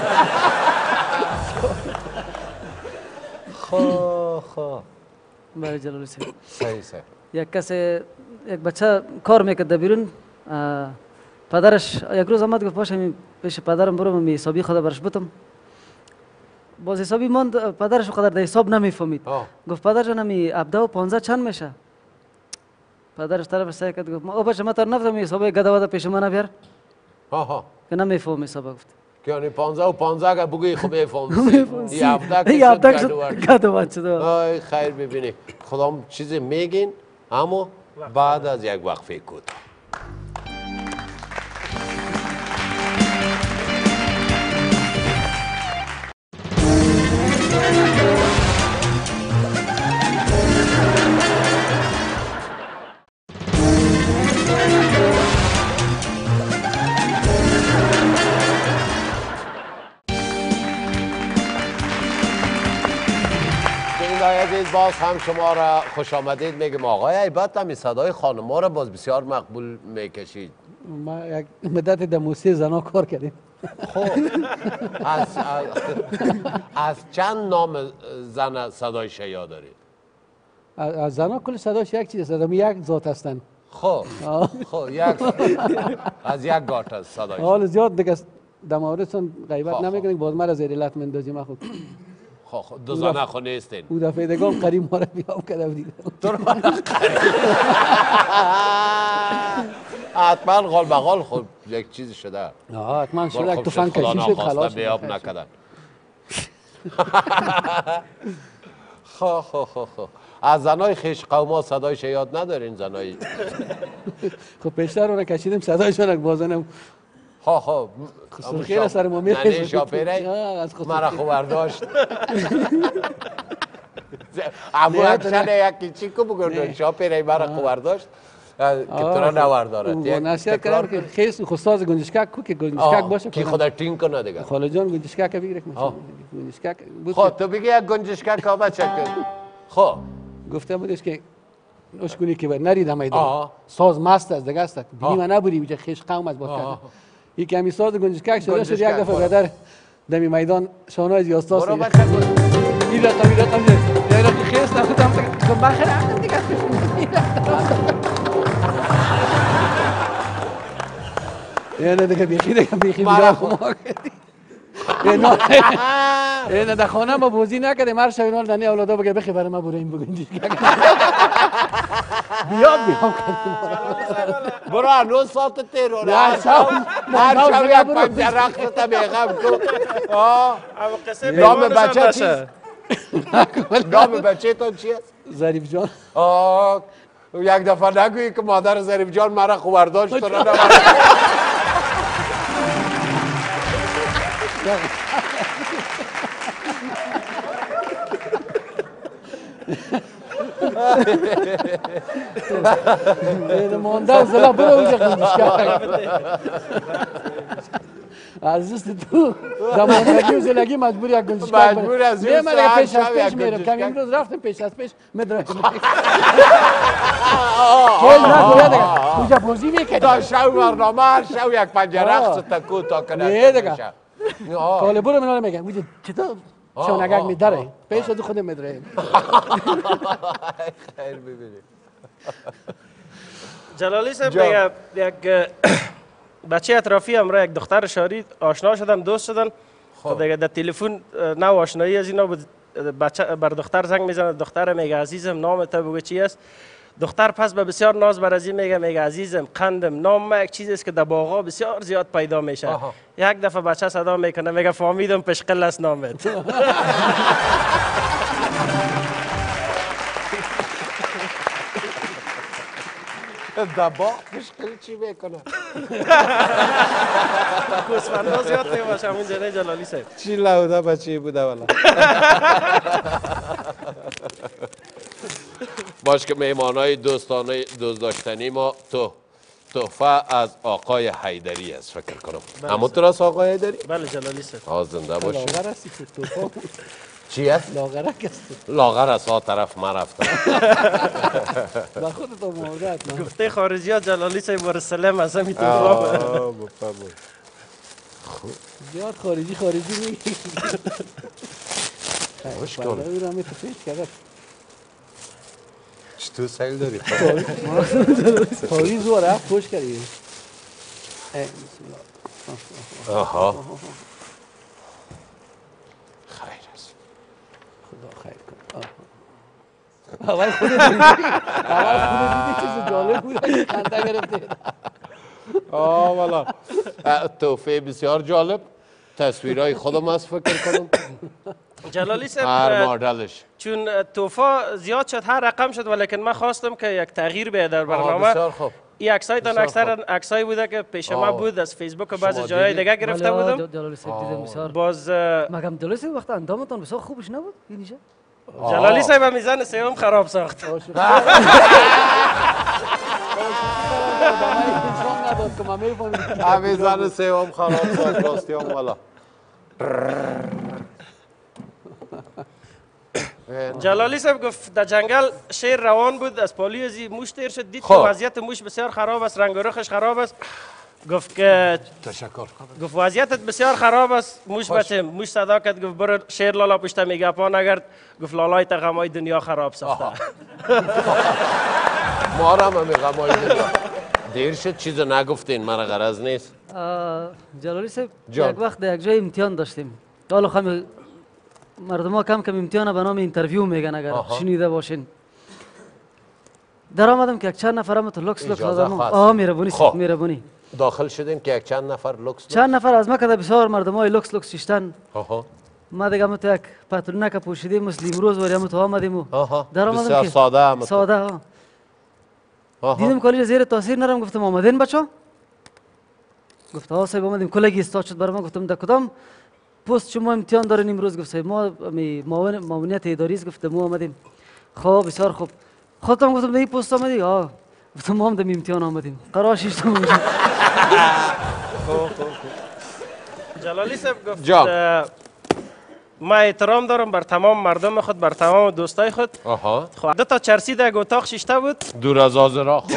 A: خو خو
E: برای جلالی سید
A: صحیح صحیح
E: یک کس یک بچه کار میکرد در بیرون پدرش یک روز آمد گفت باشه پیش پدرم برو من حسابی خدا برش بتم باز حسابی ماند پدرش قدر در حساب نمیفهمید گفت پدر جان می ابده و پانزده چند میشه پدرش طرفش سعی کرد گفت او بچه من تا نفهمم حساب گدا ودا پیش من بیار
A: آها
E: که نمیفهم حساب گفت
A: که یعنی پانزده و پانزده اگر بگویی خب میفهم سی هفته
E: یه هفته شد گدا ودا شد
A: آی خیر ببینی خدا چیزی میگین اما بعد از یک وقفه کوتاه عزیز باز هم شما را خوش آمدید میگم آقای عیبت هم صدای خانم ها را باز بسیار مقبول میکشید
B: ما یک مدت در موسیقی زنا کار کردیم
A: خب از, از, از چند نام زن صدای شیا دارید؟
B: از, از زنا کل صداش یک چیز است یک ذات هستن
A: خب خب یک از یک گات است صدای
B: حال زیاد دیگه در موردتون غیبت نمیکنیم باز مرا زیر علت مندازیم خود
A: خب دو زنه خو نیستین
B: او دفعه دیگه قریب ما را بیام کرده بودید
A: تو رو قریب حتما غال بغال خود یک چیزی شده
B: آه حتما شده یک توفنگ کشی شد خلاص
A: بیاب نکردن خب خب خب خب از زنای خیش قوما صدای شیاد ندارین زنای
B: خب پیشتر رو کشیدیم صدایشون بازنم
A: ها ها
B: خیر سر ما میره
A: نه شاپیره مرا خو برداشت اما اکشن یکی چی کو بگردن شاپیره مرا خو برداشت که تو را نوردارد
B: و نصیحت کردم که خیس خستاز گنجشکک کو که گنجشکک باشه
A: که خدا تین کنه دیگه
B: خاله جان گنجشکک بگیره گنجشکک
A: خب تو بگی یک گنجشکک ها بچه خب
B: گفته بودش که اشکونی که نریدم میدان ساز مست از دیگه است بینی من نبودی بیچه خیش قوم از با کرد این که همی ساز گنجشکک شده شد یک دفعه بدر دمی میدان شانای زیاستاس
A: برو بچه بود
B: این رقم این رقم یک رقم خیست نخودم تو بخیر هم دیگه یعنی دیگه بیخی دیگه بیخی بیخی خما کردی نه در خانه ما بوزی نکردیم هر شب اینال دنی اولادا بگه بخی برای ما برو این بگنجیش بیاد بیام کردیم
A: برو هنوز ساعت تیرونه هر شب یک پنجه رقصتا بیغم تو نام بچه چیست؟ نام بچه تون چی است؟
B: ظریف جان
A: یک دفعه نگویی که مادر ظریف جان مرا خوبرداشت تو را نمارد
B: مانده زلا برو اونجا گنجشکک از دست تو در ماندگی و زلگی مجبور یک گنجشکک
A: مجبور از این ساعت
B: پیش از
A: شب
B: پیش
A: یک
B: میرم کم
A: گنجشکک
B: امروز رفتم پیش از پیش مدرک خیلی نگویا دیگه اونجا بازی میکردی
A: تا شو برنامه هر شو یک پنجه رقص تا کوتا کنه
B: نه دیگه کاله برو منال میگم اونجا چطور
F: شانگک میداره پیش از خود میداره
A: خیر ببینید
D: جلالی صاحب دیگه یک بچه اطرافی همراه یک دختر شاری آشنا شدن دوست شدن خب دیگه در تلفن نو آشنایی از اینا بود بچه بر دختر زنگ میزنه دختر میگه عزیزم نام تو بگو چی است دختر پس به بسیار ناز برازی میگه میگه عزیزم قندم نام ما یک چیزی است که در باغا بسیار زیاد پیدا میشه آها. یک دفعه بچه صدا میکنه میگه فهمیدم پشقل است نامت
A: در باغ پشقل چی میکنه
D: کوسفندا زیاد نمیشه همین جنه جلالی صاحب
A: چی لوده بچه بوده والا باش که مهمانای دوستانه دوست داشتنی ما تو تحفه از آقای حیدری است فکر کنم همونطور است آقای حیدری؟
D: بله جلالی صاحب
A: آه زنده باشی
F: لاغر هستی تو توفا
A: چی است؟
F: لاغرک هستی
A: لاغر است ها طرف من رفتم
F: با خودت مورد
D: گفته خارجی ها جلالی صاحب برسلم از همین توفا
F: زیاد خارجی خارجی میگی
A: خوش کن
F: فردا رو همی تفیش کرد
A: چطور سیل داری؟
F: پاریز و رفت خوش کردی
A: آها خیر است
F: خدا خیر کن اول خودت دیدی اول خودت دیدی چیز جالب بود خنده گرفته
A: آه والا توفه بسیار جالب تصویرهای خودم از فکر کنم
D: جلالی
A: هر
D: صاحب
A: مدلش
D: چون توفا زیاد شد هر رقم شد ولیکن من خواستم که یک تغییر بیاد در برنامه
A: بسیار خوب
D: این عکسایتان
A: بسیار
D: اکثر عکسایی بوده که پیش ما
A: آه.
D: بود از فیسبوک و
A: شما
D: بعضی جای
A: دیدید؟
D: دیگه گرفته
E: بله،
D: بودم
E: جلالی صاحب دیدم بسیار
D: باز
E: مگم جلالی صاحب وقت اندامتان بسیار خوبش نبود اینجا
D: جلالی صاحب میزن سوم خراب ساخت
A: همین زن سوم خراب ساخت راستی هم والا
D: جلالی صاحب گفت در جنگل شیر روان بود از پالی ازی موش تیر شد دید که
A: خب.
D: وضعیت موش بسیار خراب است رنگ و رخش خراب است گفت که
A: تشکر
D: گفت وضعیتت بسیار خراب است موش بچه موش صدا کرد گفت برو شیر لالا پشت میگه پا نگرد گفت لالای تا غمای دنیا خراب ساخته
A: ما را هم همین غمای دنیا دیر شد چیزو نگفتین من غرض نیست
E: آه، جلالی صاحب
A: جان.
E: یک وقت در یک جای امتحان داشتیم حالا خمی مردم ها کم کم امتحان به نام اینترویو میگن اگر
A: آها.
E: شنیده باشین در آمدم که یک چند نفر هم تو لکس لکس
A: اجازه
E: آدم
A: خواست.
E: آه میربونی
A: خب.
E: میربونی
A: داخل شدین که یک چند نفر لکس
E: چند نفر از مکه بسیار مردم های لکس لکس ششتن
A: آها
E: ما دیگه هم تو یک پترونک پوشیدیم مثل امروز ولی هم تو آمدیم و
A: آها
E: در آمدم
A: بسیار
E: که
A: ساده هم تو.
E: ساده ها
A: آها.
E: دیدم کالج زیر تاثیر نرم گفتم آمدین بچه گفت ها صاحب آمدیم کلگی استاد شد برای من گفتم در کدام پست شما امتحان دارین امروز گفت صاحب ما می معاون معاونیت اداری است گفت ما آمدیم خب بسیار خوب خودم گفتم در این پست آمدی ها گفتم ما هم در امتحان آمدیم قرار شش تا
D: جلالی صاحب گفت
A: جان.
D: اه، ما احترام دارم بر تمام مردم خود بر تمام دوستای خود
A: آها
D: خب دو تا چرسی در اتاق شیشته بود
A: دور از آزرا خب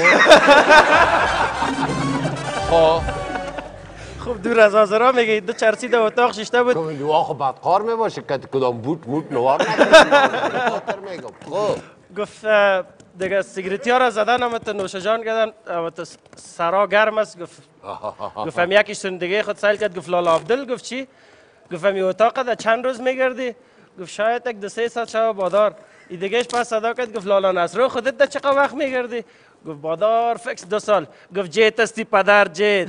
A: خب
D: خب دور از آزرا میگه دو چرسی در اتاق شیشته بود
A: کمی نوا خب بدقار میباشه که کدام بوت موت نوار نباشه میگم خب
D: گفت اه، دیگه سیگریتی ها را زدن هم تو نوش جان کردن هم تو سرا گرم است گفت گفت هم یکیشون دیگه خود سایل کرد گفت لالا عبدل گفت چی گفت هم اتاق در چند روز میگردی گفت شاید یک دو سه ساعت شب بادار این دیگهش پس صدا کرد گفت لالا نصرو خودت در چقدر وقت میگردی گفت بادار فکس دو سال گفت جیت استی پدر جیت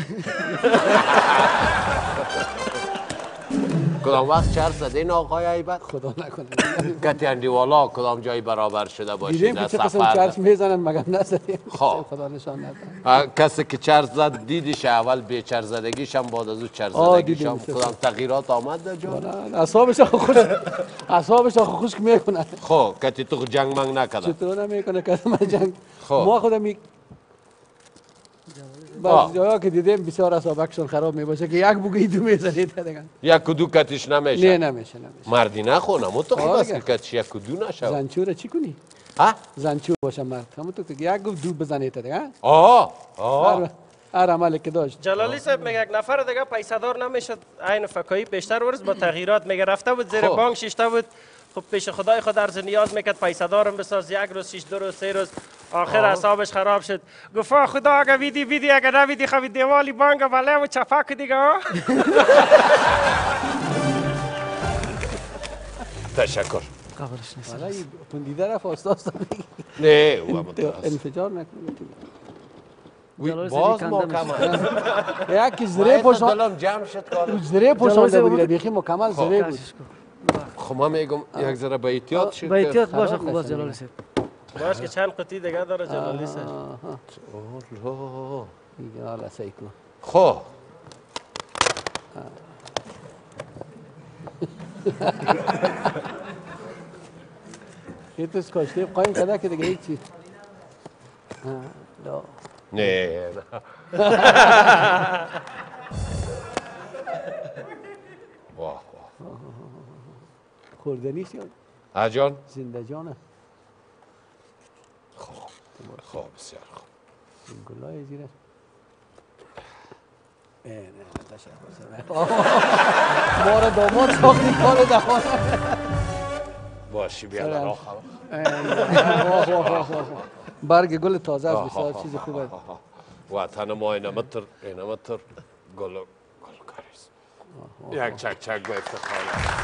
A: کدام وقت چرس زدین آقای عیبت
F: خدا نکنه
A: کتی اندیوالا کدام جایی برابر شده باشید
F: دیدیم که
A: در
F: چه قسم
A: سفر
F: چرس میزنن مگم نزدیم
A: خب.
F: خدا نشان نده
A: اه، کسی که چرس زد دیدیش اول به چرس زدگیش هم بعد از او چرس
F: آه،
A: زدگیش هم
F: دیدیم.
A: کدام تغییرات آمد در جا
F: نه، اعصابش آخه خوش اعصابش آخه خشک میکنه
A: خب کتی تو جنگ منگ نکده
F: چطور نمیکنه که من جنگ
A: خب.
F: ما خودم می
A: آه.
F: بعض جاها که دیدیم بسیار اعصابکشون خراب میباشه که یک بوگی دو میزنید دیگه
A: یک کدو کتیش
F: نه
A: نمیشه
F: نمیشه نمیشه
A: مردی نخونه تو خوب
F: آه،
A: است که
F: دیگه.
A: کتیش یک کدو نشود
F: زنچوره چی کنی
A: ها
F: زنچور باشه مرد همونطور که یک گفت دو بزنید دیگه
A: آه آه
F: هر
B: هر عملی که داشت.
D: جلالی صاحب میگه یک نفر دیگه پیسه دار نمیشد عین فکایی پیشتر ورز با تغییرات میگه رفته بود زیر
A: خب.
D: بانک شیشته بود خب پیش خدای خود عرض نیاز میکرد پیسه دارم بساز یک روز شش دو روز سه روز آخر حسابش خراب شد گفت خدا اگه ویدی ویدی اگه نویدی خوی دیوالی بانک ولی و چپک دیگه ها
A: تشکر.
E: قبلش نیست.
B: حالا این پندیده رفت استاد
A: نه او هم
B: انفجار نکنید.
A: وی- باز مکمل
B: یکی زره پوشان
A: دلم جمع شد کارم.
B: زره پوشانده بود بیخی مکمل زره بود.
A: خب من میگم یک ذره به احتیاط شد
E: با احتیاط
A: که-
E: باشه خوب است جلالی صاحب.
D: باش که چند قطعی دیگه داره جلالی صاحب
A: اوه.
B: دیگه حالا سیکو.
A: خب
B: یه توش کاشته قایم کده که دیگه هیچی. لا.
A: نه نه واه واه
B: خوردنیش یا
A: اجان
B: زنده جانه.
A: خب خب بسیار خوب
B: این گلای زیره. اه نه نه تشکر. ما را داماد ساختی کار دخانه.
A: باشی بیا در آخر
B: برگ گل تازه است بسیار چیز خوب است.
A: وطن ما اینمتر اینمتر گل گل کاریست یک چک چک به افتخار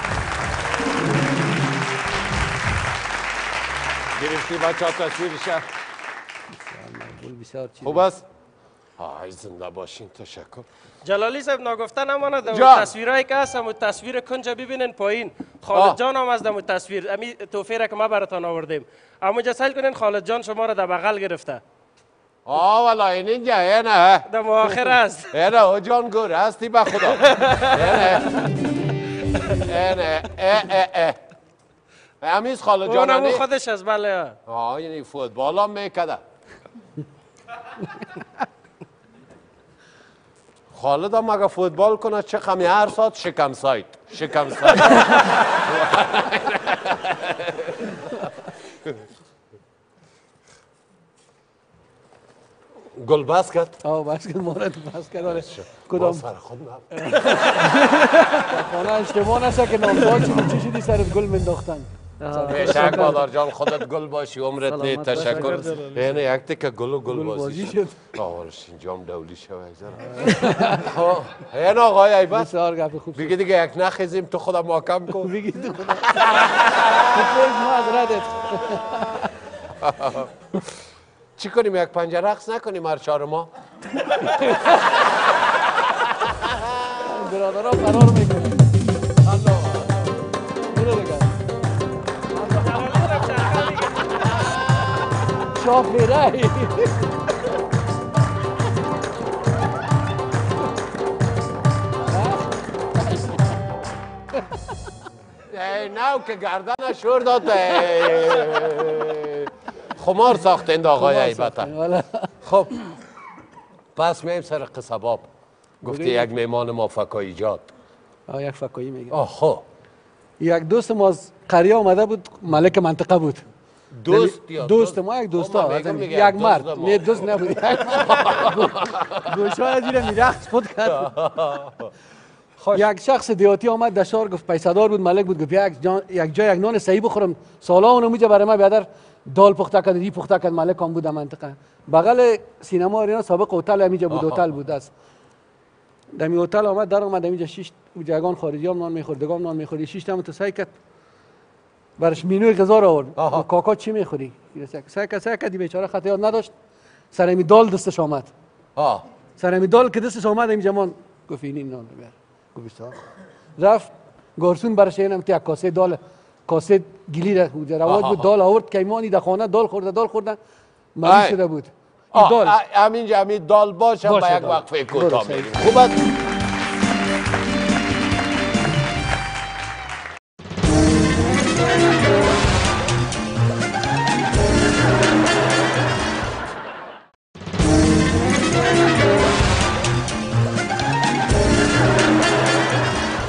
A: گرفتی بچه ها تصویرشه
B: گل بسیار چیز
A: خوب است های زنده باشین تشکر
D: جلالی صاحب ناگفته نماند در
A: جان.
D: تصویرهایی که هست همون تصویر کنج ببینین پایین
A: آه.
D: خالد جان هم از دم تصویر امی توفیه را که ما براتان آوردیم اما جسل کنین خالد جان شما را در بغل گرفته
A: آه والا این اینجا اینه
D: در آخر است
A: اینه او جان گور هستی به خدا اینه اینه اه اه اه همیز خاله
D: اونمو
A: جانانی
D: خودش از بله
A: آه یعنی فوتبال هم میکده خالد هم اگه فوتبال کنه چه خمی هر ساعت شکم سایت شکم سایت گل بس کرد
B: آه بس که مورد بس کرد آره
A: با
B: کدام
A: سر خود نه
B: خانه اشتباه نشه که نامدار شدی چی شدی سرت گل منداختن
A: بیشک مادر جان خودت گل باشی عمرت
E: سلامت
A: نه
E: باش.
A: تشکر اینه یک تکه گل و گل
B: گل
A: بازی
B: بازی
A: شد
B: شد
A: آورش اینجام دولی شو یک ذره خب این آقای ایبت
B: بسیار گپ خوب
A: بگی دیگه یک نخیزیم تو خودم محکم کن
B: بگی تو خدا تو معذرتت
A: چی کنیم یک پنجه رقص نکنیم هر چهار ما
B: برادرها فرار میکنه الله برو دیگه شاف میره
A: ای نو که گردن شور داد خمار ساختند آقای ایبت خب پس میم سر قصه باب گفتی یک میمان موفق ایجاد
B: آه یک فکایی میگه
A: آه خب
B: یک دوست ما از قریه آمده بود ملک منطقه بود
A: دوست یا
B: دوست ما یک دوست
A: خب، من
B: ها
A: میگم میگه
B: یک
A: یک
B: مرد
A: دوست ما.
B: نه دوست نبود یک مرد گوشه های زیر میرخت خود کرد یک شخص دیاتی آمد در شهر گفت پیسه دار بود ملک بود گفت یک جان یک جای یک نان صحیح بخورم سالا اونو میجه برای من بیادر دال پخته کرد ری پخته کرد ملک هم بود در منطقه بغل سینما اینا سابق هتل همیجا بود هتل بود است دمی هتل آمد در آمد همیجا شش جگان خارجی هم نان میخوردگام نان میخوردی شش تا متسای کرد برش مینوی غذا را آورد
A: آها.
B: کاکا چی میخوری سعی کرد سعی کرد بیچاره خط یاد نداشت سر می دال دستش آمد
A: آه
B: سر می دال که دستش آمد این جمان گفت این نان رو بیار گفت بسیار رفت گارسون برش اینم که یک کاسه دال کاسه گلی را بود رواج بود دال آورد کیمانی در خانه دال خورده دال خوردن مریض
A: ای.
B: شده بود این
A: آه
B: دال
A: ا- همینجا همین دال باشم
B: باشه
A: با یک
B: دال.
A: وقفه کوتاه
B: درسته.
A: میریم خوب است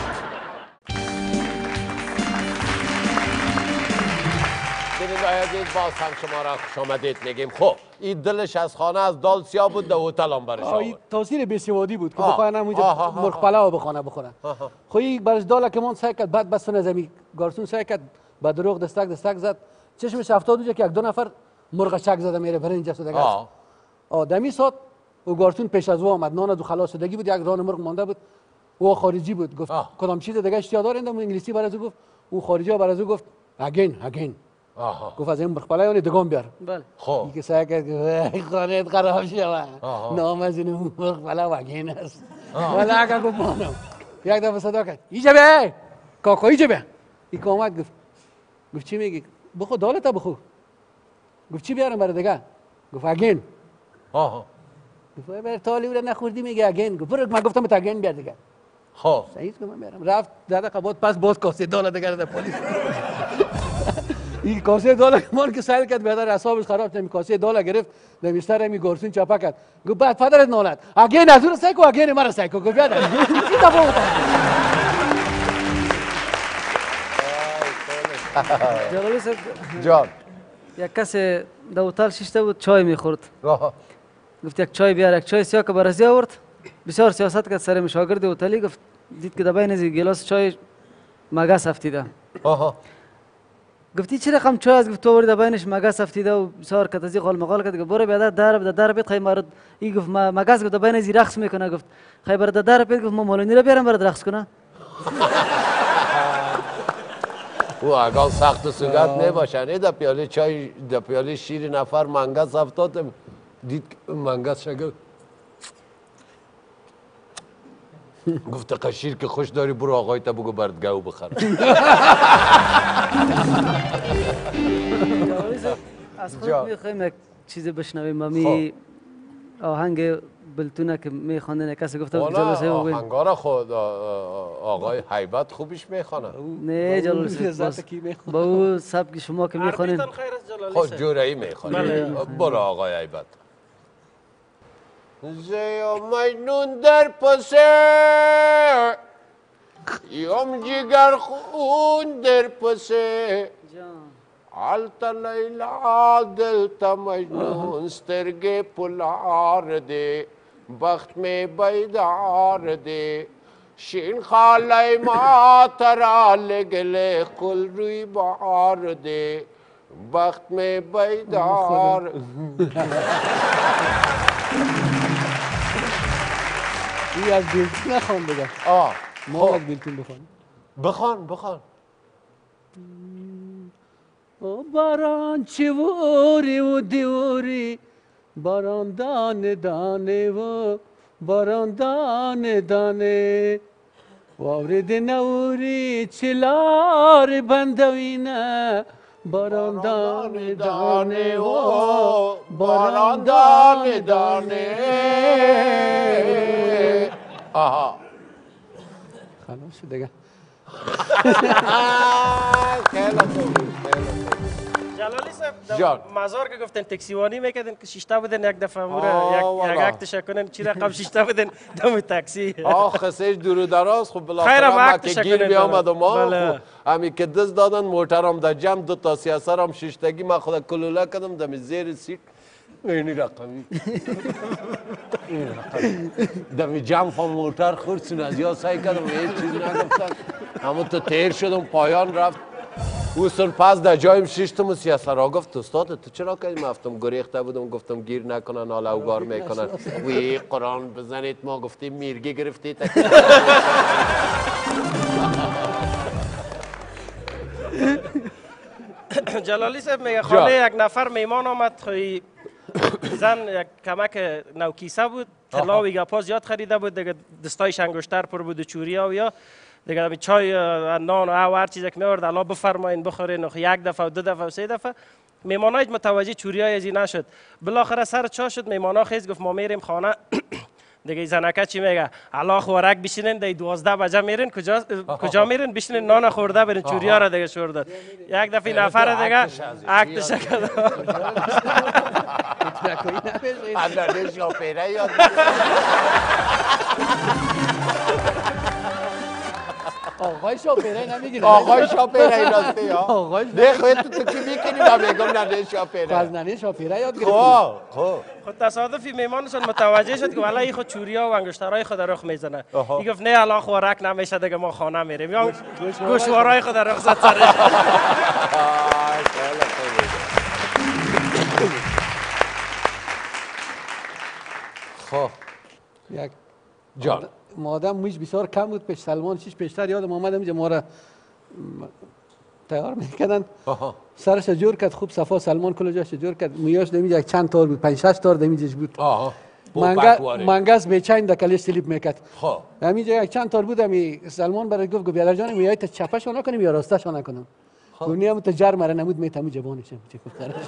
A: ببینید آیا دید باز هم شما را خوش آمدید میگیم. خب این دلش از خانه از دال سیاه بود در هتل هم برش
B: این
A: آورد.
B: تاثیر بیسوادی بود که
A: آه.
B: بخواهن همونجا
A: آه، آه، آه.
B: مرغ پلاو بخونه بخوره. خب این برش داله که من سعی کرد بعد بس نزمی گارسون سعی کرد با دروغ دستک دستک زد چشمش افتاد اونجا که یک دو نفر مرغ چک زده میره برنج است دیگه.
A: آه.
B: آه دمی سات و گارسون پیش از او آمد نان دو خلاص شدگی بود یک ران مرغ مانده بود او خارجی بود گفت
A: آه.
B: کدام چیز دیگه اشتیا دارین دم انگلیسی برای گفت او خارجی ها برای گفت اگین اگین
A: آها.
B: گفت از این مرغ پلاو دگام بیار.
E: بله
A: خب
B: این که سعی کرد که خانه خراب شد
A: آها.
B: نام از این مرغ پلاو اگین است ولی اگر گفت مانم یک دفعه صدا کرد ایجا به کاکا ایجا به این که آمد گفت گفت چی میگی بخو دالتا بخو گفت چی بیارم برای دیگه گفت اگین
A: آها.
B: گفت بر تالی رو نخوردی میگه اگین گفت برو من گفتم تا اگین بیار دیگه
A: خب
B: صحیح که من میارم رفت ده دقیقه بعد پس باز کاسه دالا دیگه در پلیس این کاسه دالا مان که سال کرد بهتر اعصابش خراب شد کاسه دالا گرفت نمیستر می گورسون چاپا کرد گفت بعد پدرت نالد اگین از اون سایکو اگین مرا سایکو گفت بیاد چی تفاوت
E: جلالی صاحب
A: جان
E: یک کس در هتل شیشته بود چای میخورد
A: آها.
E: گفت یک چای بیار یک چای سیاه که برازی آورد بسیار سیاست کرد سر مشاگرد هتلی گفت دید که در بین از گلاس چای مگس افتیده
A: آها.
E: گفتی چه رقم چای است گفت تو ورد بینش مگس افتیده و بسیار کت از قال مقال کرد گفت برو بیاد در در در بیت خیمارد ای گفت مگس گفت بین از رقص میکنه گفت خیبر در در بیت گفت ما مولونی رو بیارم برات رقص کنه
A: او اگر سخت و سوگت نباشه نه در پیاله چای در پیاله شیر نفر منگس افتاد دید که منگس شگل گفت قشیر که خوش داری برو آقای تا بگو بردگاهو بخر
E: از
A: جا.
E: خود میخوایم یک چیز بشنویم می آهنگ بلتونه که میخواندن کسی گفته بود
A: والا
E: جلسه بگویم
A: آهنگار خود آقای حیبت خوبش میخوانه
E: نه جلال
B: لذت کی میخواد
E: با او سبک شما که میخوانین
D: عربیتان خیر است جلالی
A: خود
D: صاحب.
A: جورایی میخوانه
D: بله.
A: برو آقای حیبت زیا مجنون در پسه یم جگر خون در پسه حالتا لیلا دلتا مجنون سترگے پلار دے بخت میں بیدار دے شین خالای ما ترا لگلے کل روی بار دے بخت میں بیدار
B: این از بیلتون نخوان بگم
A: آه
B: ما
A: خب
B: از بیلتون بخوان
A: بخوان بخوان
B: او باران چوری و دیوری باران دانه دانه و باران دانه دانه وارد نوری چلار بندوینه باران دانه دانه و
A: باران دانه دانه آها
B: خلاص شد دیگه
A: خیلی خوب
D: جلالی صاحب در
A: جان.
D: مزار که گفتن تکسیوانی میکردن که شیشته بودن یک دفعه
A: آه،
D: مورا یک
A: والا.
D: یک اکتش کنن چی رقم شیشته بودن دم تاکسی
A: آه خسیش دور دراز خب
D: خیرم
A: بالاخره ما
D: عکسش
A: که گیر
D: کنه
A: بیامد و ما
D: بله.
A: خب همی که دست دادن موترم در جمع دو تا سیاسرم ششتگی من خود کلوله کردم دم زیر سیٹ اینی رقمی این رقمی دم جمع فا موتر خورسون از یا سعی کردم هیچ چیز نگفتن همون تو تیر شدم پایان رفت اوستون پس در جایم شیشتم و سیاسرها گفت استاد تو چرا که من افتم گریخته بودم گفتم گیر نکنن حالا اوگار میکنن وی قرآن بزنید ما گفتیم میرگی گرفتید
D: جلالی صاحب میگه خانه یک نفر میمان آمد خوی زن یک کمک نوکیسه بود طلاوی گپا زیاد خریده بود دیگه دستایش انگشتر پر بود و چوریا و یا دیگه همین چای و نان و هر چیزی که میورد الا بفرمایین بخورین یک دفعه و دو دفعه و سه دفعه میمانایت متوجه چوریای ازی نشد بالاخره سر چا شد میمانا خیز گفت ما میریم خانه دیگه زنکه چی میگه الا خورک بشینین دی دوازده بجه میرین کجا کجا میرین بشینین نان خورده برین چوریا را دیگه شور داد یک دفعه نفر دیگه اکتش کرد
A: اندرش شاپیره یاد
F: آقای شاپیره نمیگیره.
A: آقای شاپیره این راسته یا
F: آقای
A: نه خواهی تو تو کی میکنی من میگم ننه شاپیره
F: از ننه شاپیره یاد گرفتی.
A: خب خب
D: خود تصادفی میمانشون متوجه شد که والا این خود چوریا و انگشترهای خود رخ میزنه. این گفت نه الان خوراک نمیشه دیگه ما خانه میریم. یا گوشوارهای خود رخ زد سرش.
A: خب
F: یک
A: جان
F: مادم میش بسیار کم بود پیش سلمان چیش پیشتر یادم آمد اینجا ما را تیار میکردن سرش جور کرد خوب صفا سلمان کل جاش جور کرد میاش دمیج یک چند تار بود پنج شش تار دمیجش بود
A: آها
F: منگس بیچین دکلی سلیپ میکرد
A: خب
F: همینجا یک چند تار بود همی سلمان برای گفت گفت بیادر جان میای تا چپش نکنیم یا راستش نکنم گونی هم تا جر مره نمود میتم جوانشم چه خسرش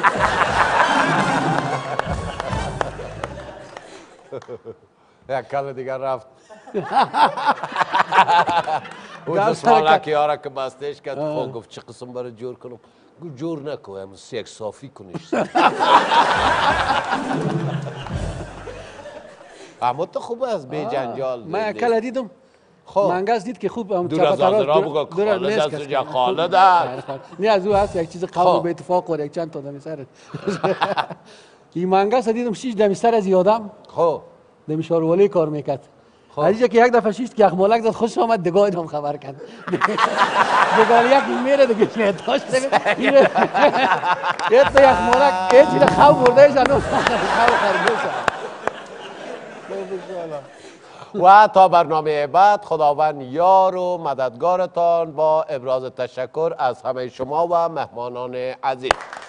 A: یک کل دیگر رفت اون دستمالکی ها را که بستش کرد خب گفت چه قسم برای جور کنم گفت جور نکو هم یک صافی کنیش اما تو خوب است بی جنجال
F: من یک کل دیدم
A: خب
F: منگس دید که خوب
A: دور از آزرا بگو خالد است اونجا خالد است
F: نه از او هست یک چیز قوم به اتفاق و یک چند تا دمی سرت این منگس دیدم شیش دمی سر از یادم
A: خب
F: دمی شاروالی کار میکرد عزیزه که یک دفعه شیشت که اخمالک زد خوش آمد دگاه هم خبر کرد دگاه یک میره دیگه شنیداش یه تا یک مالک یه چیز خواب برده شنو خواب خرگوش
A: و تا برنامه بعد خداوند یار و مددگارتان با ابراز تشکر از همه شما و مهمانان عزیز.